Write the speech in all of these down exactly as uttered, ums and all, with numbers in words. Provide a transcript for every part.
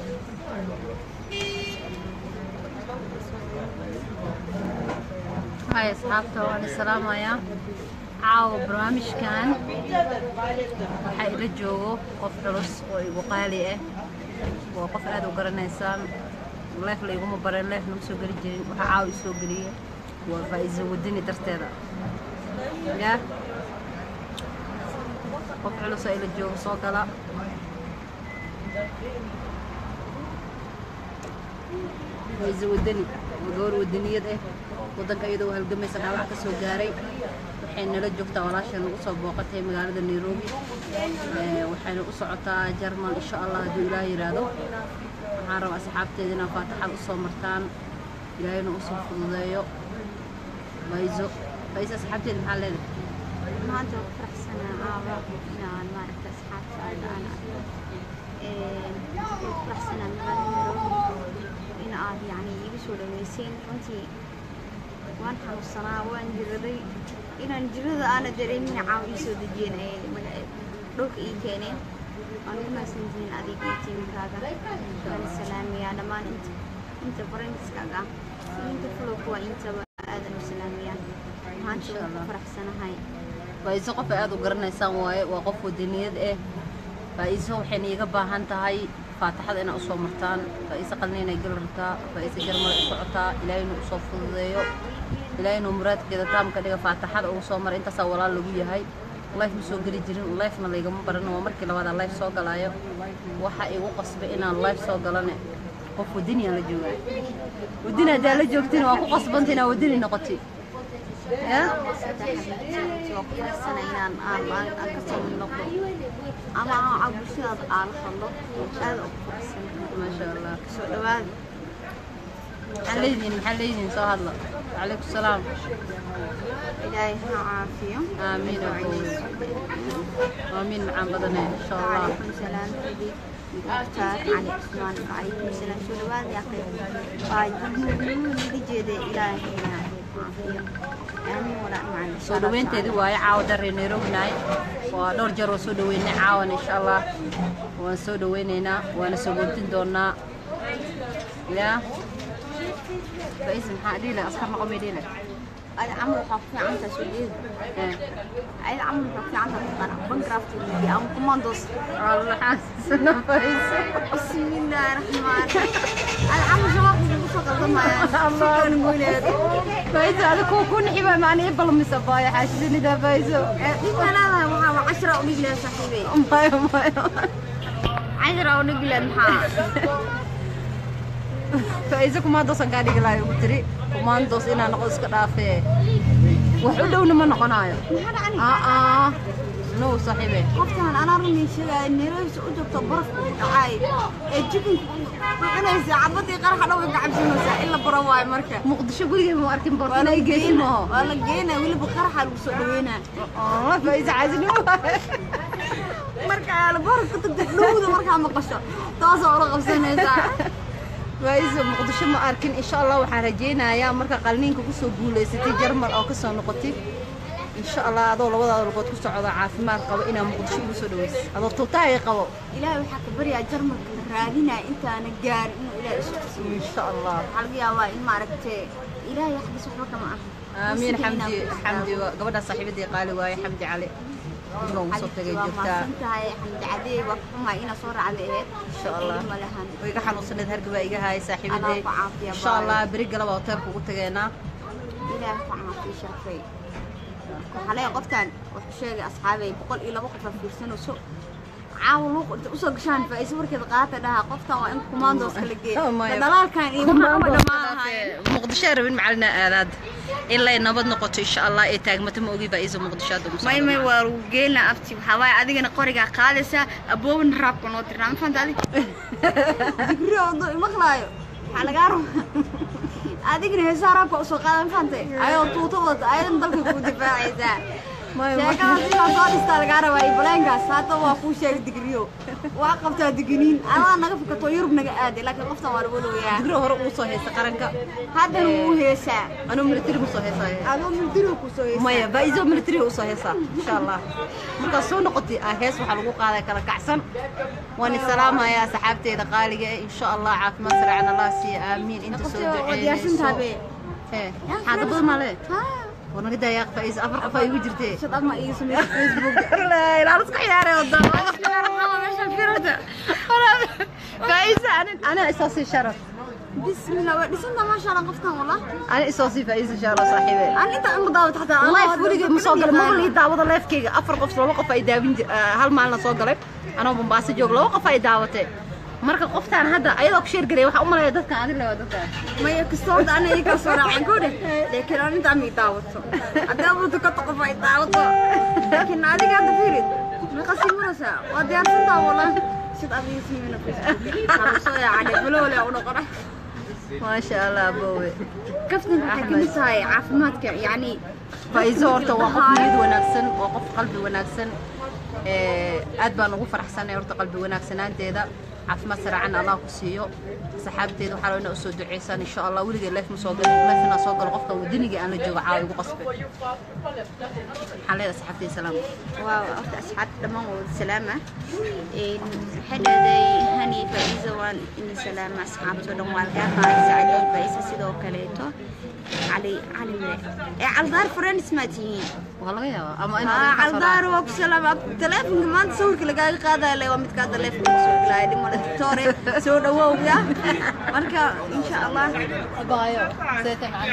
هاي أصحابته وأنا السلام عليكم. عاو برامج كان waxay ila joogo qof culus oo igu qaali ah waa qof aad u garanaysan leef la iguma baran leef nama soo geli jirin waxa caaw i soo geliyay waa faa'iido wadani darteeda ya qof culus ila joogo soo gala faa'iido wadani goor wadaniyad ah wadanka iyadoo halgamaysan wax ka soo gaaray waxayna la joogtaa walaashan ugu soo booqatay magaalada Nairobi ee waxayna u socotaa Jarmal insha Allah hadii Ilaahay yiraahdo waxaan rabaa asxaabteedina faataxad u soo martaan Ilaahayna u soo fududeeyo bayzo bayzo asxaabteed maxaa leedahay maanta faraxsana aawa inaan maaragta asxaabta aan ee faraxsana Nairobi in aad yani igu soo dhaweyseen runtii waan xanuunsanaa waan jiraday inaan jirada aan dareemin caawi soo dajeen ay dhulka ii keeneen aan u maasantiin adiga tiimkaaga waan salaamiyaa dhamaan inta inta friendskaaga inta flow kuwa inta aadan salaamiyaa maanta waan faraxsanahay faa'iido qof aad u garanaysaan waaye waa qof wadaniyad ah faa'iido waxay iga baahan tahay faataxada ina u soo martaan faa'iido qalneen ay gal rabtaa faa'iido Jarmal u socotaa Ilaahayna u soo fududeeyo Ilaahayna muraadkeeda taamka dhiga faataxada ugu soo mar inta saa walaal lagu yahay life soo gali jirin life ma laga baran waa markii labaad life soo galaayo waxa igu qasbay inaan life soo galane qof wadani la joogo wadani hada la joogtina waa ku qasbantina wadani noqotay ya sana inaan aan aan ka soo noqdo ama aan bulshada aan hadlo aad u faraxsan ma sha Allah soo dhawaad علينا محلين سو هذا عليكم السلام إلهي عافية آمين آمين مع بدنا إن شاء الله عليكم السلام مختار علي عثمان عليكم السلام شو لواد يا أخي باي جدي إلهي عافية آمين ولا معنا سو دوين تدي واي عاود الرينيروب ناي ودور جرو سو دوين عاون إن شاء الله ونسو دويننا ونسوقتين دونا يا فايز محادي له اصحاب مقامي دي له انا عمرو خفي عنك سوديد انا عمرو خفي عنك انا بنكرافت اللي ام كوماندوس والله حاسس انه فايز بسم الله الرحمن الرحيم انا عمرو جواب بصوت الضمه الله نقول فايز على كون حبا معني يبل مسبايا حاسسني ده فايز انا انا عشرة ونقله صاحبي امي امي عشرة ونقله محا فإذا كوماندوس أن قاعد يقول لي تري كوماندوس إن أنا قصك رافع وحده ونما نقنايا آه آه نو صاحبي قفتان أنا رمي شيء إني رئيس أوجب تبرف عاي الجبن أنا إذا عبدي قرح أنا وقع بسنو ساعة إلا برواي مركب مقدش أقول لك ما أركب برضه يجي ما والله جينا واللي بقرح على وسوينا آه فإذا عايزين مركب على برك كنت تدلود مركب مقشة تواصل رقم سنة ساعة فايز مقدش ما أركن إن شاء الله وحرجينا يا مركا قلنين كوسو جولة ستي جرمال أو كسر نقطي إن شاء الله هذول وضع الرقود كسر عضا عافمار قوي إنا مقدش كوسو دويس هذا تلتاي قوي إلهي وحق بريا جرمال رادينا أنت أنا جار إنه إلهي إن شاء الله حلقي الله إن ما ركت إلهي يحبس وحبك معه آمين حمدي حمدي قبل صاحبتي قالوا ويا حمدي علي إنه وصلت جبتها أنت هاي حمد عدي وقفهم هاي إنا صور عليه إن شاء الله ويجا حنوصل نذهر جبايجا هاي صاحبتي إن شاء الله بريق لبا وترك وقتجينا إلى فعافية شرفي حلايا قفتان وحشاجي أصحابي بقول إلى وقفة في سنة سوق عاولوا قلت أسوق شان فأيسور كذا قاعدة لها قفتان وإن كوماندوس كلجي دلال كان إيه ما مقدشة ربين معلنا آلات إلا نبض نقطة إن شاء الله إتاج متى موجي بإيزو مقدشات ما ما وروجينا أفتي وحواي أديك أنا قارجة قادسة أبوه نراب كنوتر نعم فهمت علي ذكري أوضو مخلايو على جارو أديك نهزار أبو سوق هذا فهمت أيوة توتوت أيوة نضل في دفاع إذا sheekada sida soo dhista laga rabaa iblankaas hada waa ku sheeg digriyo waa qabtaa digniin ana naga fikato yurub naga aad laakiin qoftan waa lagu looyaa digriyo hore uu soo heesta qaranka hadda uu heesaa ana military ku soo heesaa ana military ku soo heesaa maya baizo military u soo heesaa insha Allah marka soo noqotay ah hees waxa lagu qaaday kala kacsan waan salaamaya asxaabteeda qaaliga insha Allah caafimaad saracna Allah si aamin inta soo duceeyay ee hada bad male ha wana gida yaa faiz afar qof ay ugu jirtay shad ama iyo sameey Facebook la ila isku xiyaaray wada meesha firada faiz ana ana isasi sharaf بسم الله وديسنا ما شاء الله قفتان والله انا اساسي فايز ان شاء الله صاحبي انا انت ام داوت حتى الله يفولي مسوقل ما لي داوود ليفكيga afar qof laba qof ay daawin hal maalna soo galay ana Mombasa joog laba qof ay daawatay marka qoftaan hadda ayadoo ku sheer garay waxa u maleeyaa dadka aan ilaa dadka ma yakastoo ana iga soo raacin ku dheh laakiin aan inta mi daawato hadda uu ka qof ay daawato laakiin adiga hadda fiirid ma qasi marasa waa diyaarsan wallah sid adiga siimina Facebook hada soo yaacay bulole oo noqonay ما شاء الله ابوي كفتن حكمت هاي عافماتك يعني فايزو horta waa qof niyad wanaagsan oo qof qalbi wanaagsan ee aad baan ugu faraxsanahay horta qalbi wanaagsanaanteeda caafimaad saraacan Allah ku siiyo saxaabteeda waxa loo soo duceysan insha Allah wiliga leef ma soo galin leefna soo gal qofka wadaniga aan la joogo caawi ugu qasbay xaleeda saxaabteeda salaam waaw horta asxaab dhamaan wada salaama ee xadaday hani faiza waan in salaama asxaabto dhan waa ka qaadaysa faiza sidoo kaleeto علي علي إيه عالدار فرنس ما تيجين والله يا أما أنا عالدار وقت سلام تلفون كمان تصور كل جاي قاعدة اللي هو متقاعد تلفون تصور كل هاي دموع الدكتورة سو دوّو يا مركا إن شاء الله بايو سيتم عن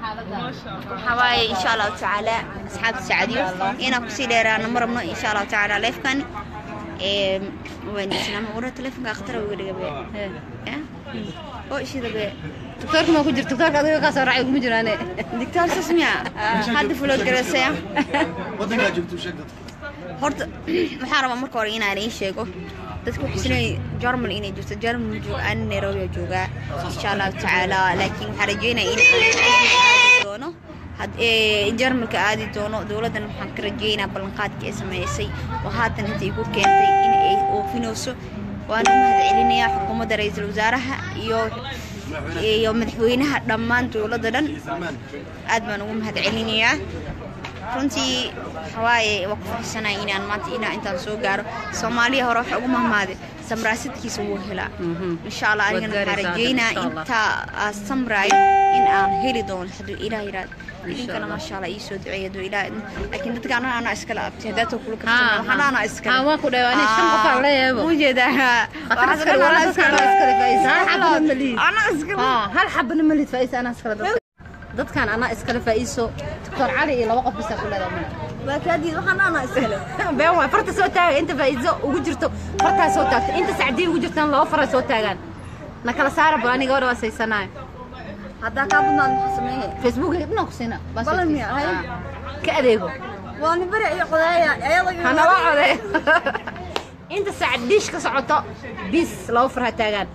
حواي إن شاء الله تعالى أصحاب السعودية هنا كسيدة أنا مرة من إن شاء الله تعالى ليف كان إيه وين سلام ورا تلفون أختار ويقول جبه إيه أو شيء ده دكتورك ما كنت دكتورك هذا كاسر رعي مجرانه دكتور سسميا حد فلو دراسة ودك جبت وش قلت هرت محارمة مركور إنا عليه شيء dadku xisnay German inay jirto German joog aan Nairobi jooga insha Allah taala laakiin waxa rajeynaa in aan doono had ee Germanka aadi doono dawladdan waxaan ka rajeynaa ballanqaadka ay sameysay oo haatan intay ku keentay in ay oofinayso waan u mahadcelinayaa xukuumadda ra'iisul wasaaraha iyo iyo madaxweynaha dhammaan dawladda dhan aad baan ugu mahadcelinayaa runtii xawaaye waa ku faraxsanahay inaan maanta inaan intaan soo gaaro Soomaaliya hore wax ugu mahmaade samraasidkiisa wuu helaa insha Allah anigana waxaan rajeynaa inta samraay in aan heli doono haduu Ilaahay yiraahdo idinkana ma sha Allah ii soo duceeyo Ilaahay laakiin dadka ana ana iskala abtay dad ku kalsoon waxaan ana iskala aa waa ku dhawaanay shan qof aan leeyahay u jeedaa waxa iskala wala iskala iskala faa'iisa hal xabna malid ana iskala hal xabna malid faa'iisa ana iskala dadkan ana iskala faa'iiso doctor Ali iyo laba qof bis ku leedahay baakadi waxaan ana iskala been waa farta soo taag inta faa'iiso ugu jirto farta soo taagto inta saacadii ugu jirtaan laba far soo taagan na kala saara baaniga wada wasaysanaay hada ka budnaan sameeyay Facebook ibna ku sina balan miya hay ka adeego waan bari iyo qodaaya ayada ana wacday inta saacadiish ka socoto bis laba far taagan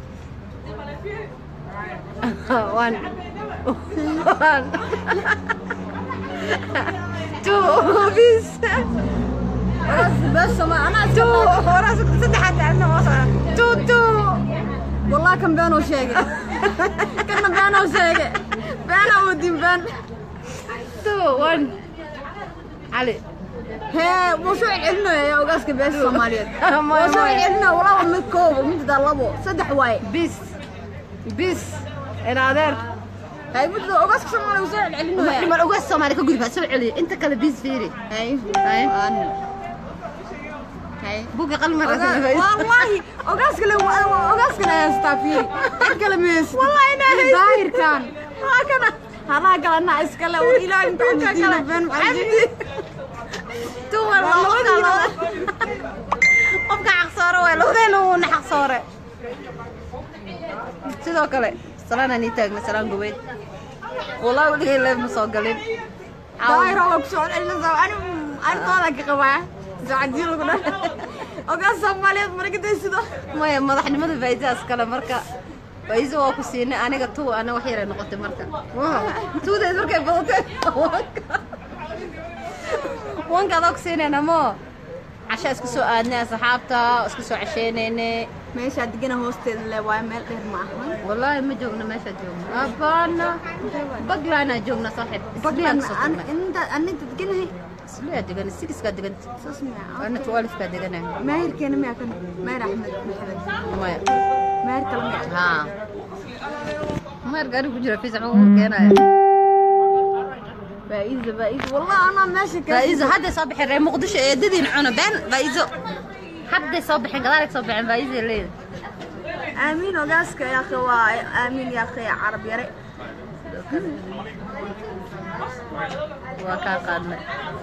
one one two bis بس ما أنا تو راسك صدحت عنا وصل تو تو والله كم بانو شيء كنا بانو شيء بانو ودين بان تو وان علي هي وشو علنا يا وقاسك بس Soomaaliyeed وشو علنا والله من كوب ومن تدلبو صدح واي بس بس انا دار هاي بدو وقاسك Soomaaliyeed وشو علنا ما وقاس Soomaaliyeed ka gudba soo celi inta kale bis fiiri هاي هاي هاي بوق قلب مرة والله وقاسك لو وقاسك لا يستافيري كلميس والله انا ظاهر كان هكذا هلا قالنا اسكلا والى انت كلا بين عندي تو والله qofka xaqsoore way loodeeno uu xaqsoore sidoo kale salaana ni taagna salaan gobeed والله ولي لا ما soo galin داير oo ku soo celina soo anu aan toona ka qabaa saacadii lagu dhahay oga Soomaaliyeed markay sido maya madaxnimada faa'iidaas kale marka faa'iido waa ku siinay aniga tuu ana wax yar noqotay marka tuudeed markay badatay وانك هذاك سنين مو عشان اسكو سؤالنا صحابته اسكو سو عشانيني ماشي عندنا هوستل اللي واي مال غير معهم والله ما جونا ماشي جونا ابانا بقلانا جونا صاحب بقلانا انت انت تدقنها سليه دقن السكس قاعد دقن اسمع انا توالف قاعد دقن ماهر كان ما كان ماهر احمد محمد ماهر ماهر كلام ها ماهر قاعد يجرى في زعمه كان فايزه فايزه والله انا ماشي كان فايزه هذا صباح الري مقدش ددين عنا بين فايزه حد صباح قالك صباح فايزه ليه امين وقاسك يا اخي امين يا اخي عربي يا ري وكا قادنا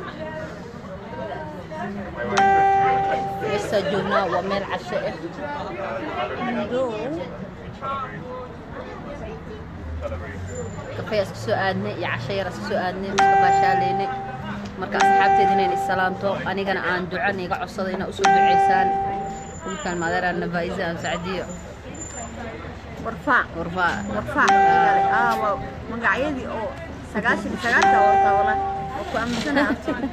لسه جبنا وميل عشاء كفاية سؤالنا يا عشيرة سؤالنا مستباشاليني marka asxaabteedina in salaanto anigana aan duco niga codsaday inaa usoo duceysaan kulkan maadaarana faa'iiza aan sacdiyo warfaa warfaa warfaa ah waa magacyadii oo sagaashan sagaashan oo tawala oo ku amsana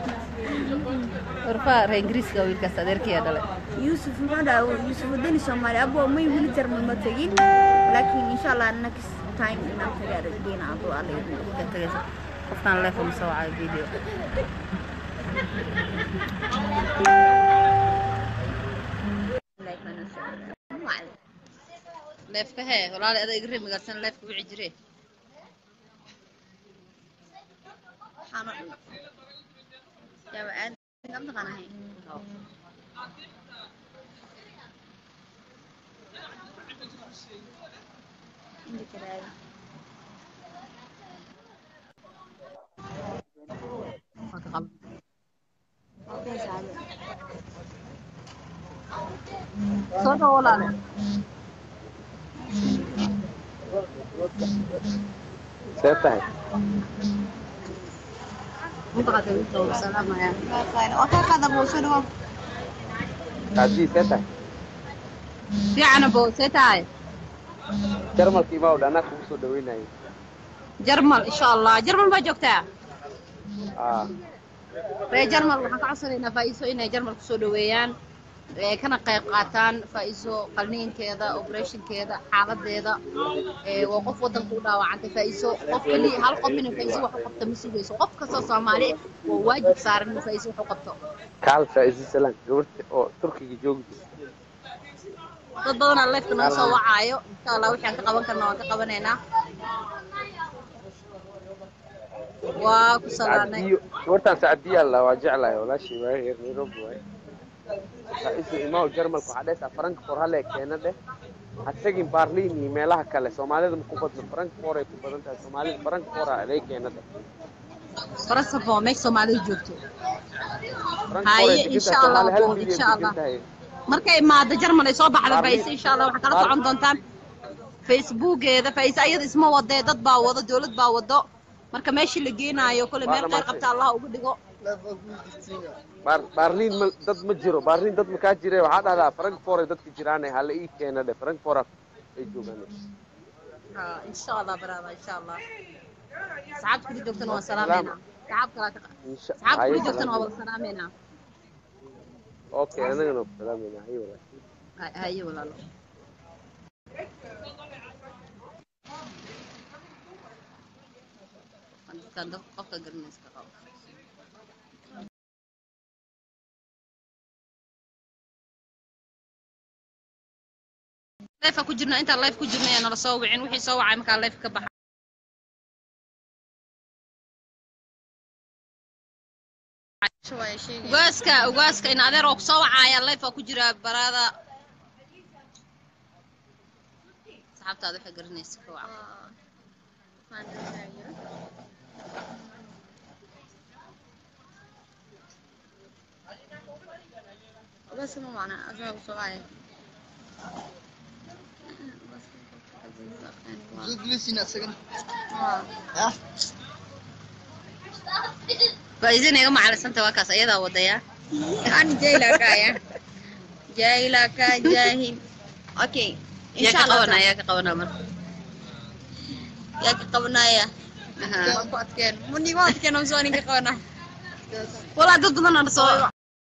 warfaa reer ingiriiska wiilkaas adeerkiya dhalay yusuf maxaa yusuf wadani Soomaali abo may wili jarmal ma tagin laakiin insha Allah next time inaan tagay diina adu alayhi ka tagaysa qofkan leef ma soo wacay video leef ka hee walaal adeeg ri magaalsan leef ku wici jiree xana jawaan ngam taqanahay ini kiraay اوكي سعاده صوت ولا لا سيفتح انت قاعد تقول سلام يا خير اوكي هذا ابو شنو عادي سيفتح في انا ابو سيتاي جرمال كيما ولا انا كوسو دويناي جرمال ان شاء الله جرمال ما جوجتا اه reer jarmal waxaan ka codsanaynaa faa'iiso inay jarmal ku soo dhaweeyaan ee kana qayb qaataan faa'iiso qalniinkeeda operationkeeda xaaladeeda ee waa qof wadanka u dhaawacantay faa'iiso qof kali hal qof inuu faa'iiso wax u qabto ma sugayso qof kasta Soomaali waa waajib saaran inuu faa'iiso wax u qabto kaal faa'iiso salaan gabarta oo Turkiga joogto dad badan oo leefka noo soo wacaayo insha Allah waxaan ka qaban karnaa waan ka qabanaynaa waa ku salaanay gabartan Saadiya la waa jeclahay walaashii waa heer Nairobi way faa'iiso imaa jarmalku xadeesa Frankfurt hal keenade hatagin Berlin iyo meelaha kale Soomaalida ma ku badno Frankfurt ay ku badan tahay Soomaalida Frankfurt ay keenade farasafo meesh Soomaalida joogto haye insha Allah insha Allah markay maada jarmal ay soo baxda faa'iiso insha Allah waxa kala socon doontaan Facebook-eeda faa'iiso ayada isma wadee dad baa wada dawlad baa wado marka meeshii la geenaayo kale meel qeyr qabta Allah ugu dhigo Berlin dad ma jiro Berlin dad ma ka jiray waxa dhahdaa Frankfurt dadka jiraan hal ii keenade Frankfurt ay joogaan ha insha Allah barada insha Allah saacad ku joogtan waa salaameena saacad kala saacad ku joogtan waa salaameena okay anagana salaameena hay walaal hay walaal كان ده قفة قرنيس كقاو لايف كجرنا انت لايف كجرنا انا لا سو وعين وحي سو وعي مكان لايف كبح شويه شيء وغاسكا وغاسكا ان ادير او سو وعايا لايف كجرا برادا صاحبتاده waxay garanaysaa ka wac ما بس مو معنا أجاوب سؤال جلسينا سكن آه فإذا نيجي على سنت واكاس أيدا وديا أنا جاي لك يا جاي لك جاهين أوكي إن شاء الله قونا يا قونا مر يا قونا يا ها ما كان مني ما كان مسواني قونا والله ضد بدنا نسوي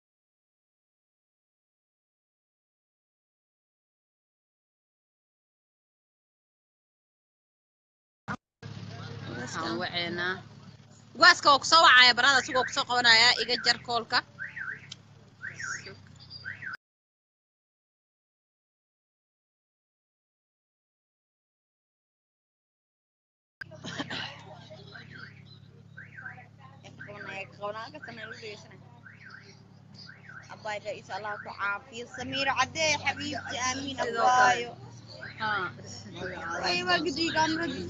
وعينا واسكا وكسو عايا برادا سوق كسو قونايا iga jar koolka أباي رئيس الله تعافي سمير عدي حبيبتي آمين أبايو ها أيوة قدي كامرد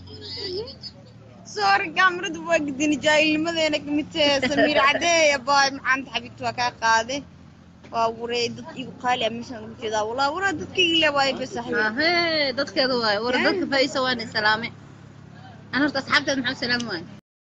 صور كامرد وقدي جاي المدينة كمت سمير عدي أباي محمد حبيبتي وكا قاضي ووريد يقال أمشان كذا والله ورد كيلا باي بس حبيبي ها دتك واي وردك فايسه وين سلامي انا رحت اصحابتي محمد سلام وين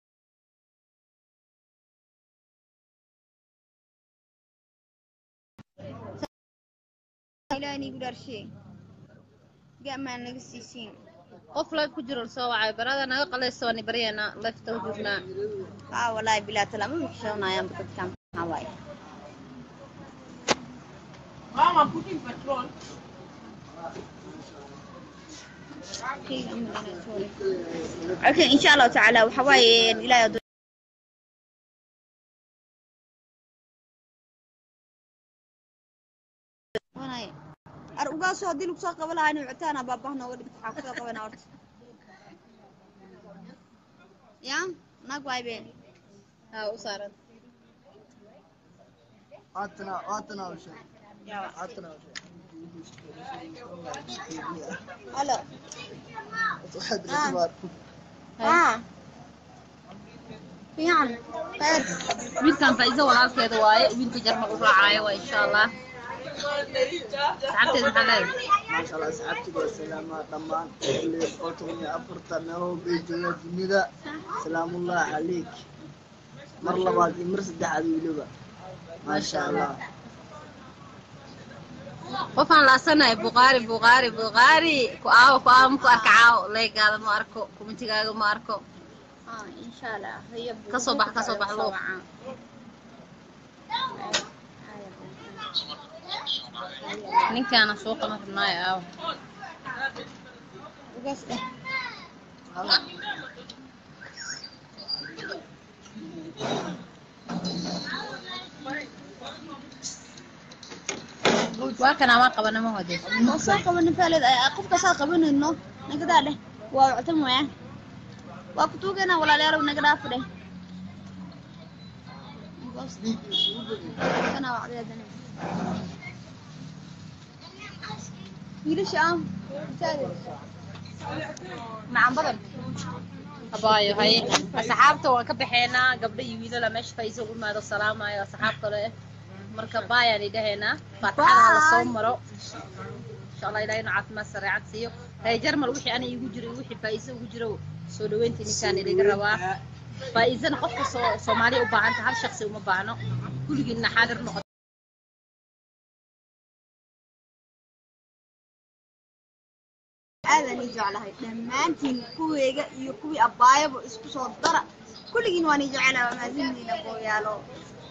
إلاني يقدر شيء جمع نقصيسين qof la ku jiro soo wacay barada naga qalayso waan bariyana lafta u joognaa aa walaay bilaa talaamo wixii dadkan hawaay mama putting petrol okay إن شاء الله تعالى وحواي إلى أرجع هدي لك ساق قبل عيني وعتانا بابانا ولد حافظ قبل نورت يا نقوى بين ها وصارت عطنا عطنا وش يا عطنا وش هلا واحد الاخبار اه يعني خير wiilkan faiiso walaalkeeda waaye wiilka jarma u raacayo waa insha Allah saxabteed maxaa leedahay ما شاء الله سعادتك والسلامة طمان اللي قلتوني أفرطنا هو بيجونا جميلة سلام الله عليك مر لبعض مر سدح عدو ما شاء الله qofaan laasanahay buqaari buqaari buqaari ku aawo ku aawo ku arkaaw leegaada ma arko kumintigaaga ma arko اه ان شاء الله هي ka soo bax ka soo bax loo ninkaana soo qaban rabnaa aaw وقص waa kana ma qabana ma wadi ما ساق من ثالث قفك ساق من انه نقدر له وعتم وياه وقتوقنا ولا لا رب نقدر فده بس انا وعد يدنا يلش ام ثالث macaan badan abaayo hay asxaabta waan ka baxeynaa gabdho iyo wiilal meesha faiiso u maado salaamayo asxaab kale marka baayaan idhaheynaa faataxada la soo maro insha Allah ilaahay caafimaad sareecad siiyo hay jarmal wixii ana igu jiro wixii faiiso ugu jiro soo dhaweynta ninkaan idiga rabaa faiisana qofka soo Soomaali u baahan tahay hal shakhsi uma baahno kulligiina xaadir noqo هذا نيجي على هاي دمانتين كويجا يكوي أبايب وإسكو صدرة كل جين وانيجي على ما زلني نبوي يالو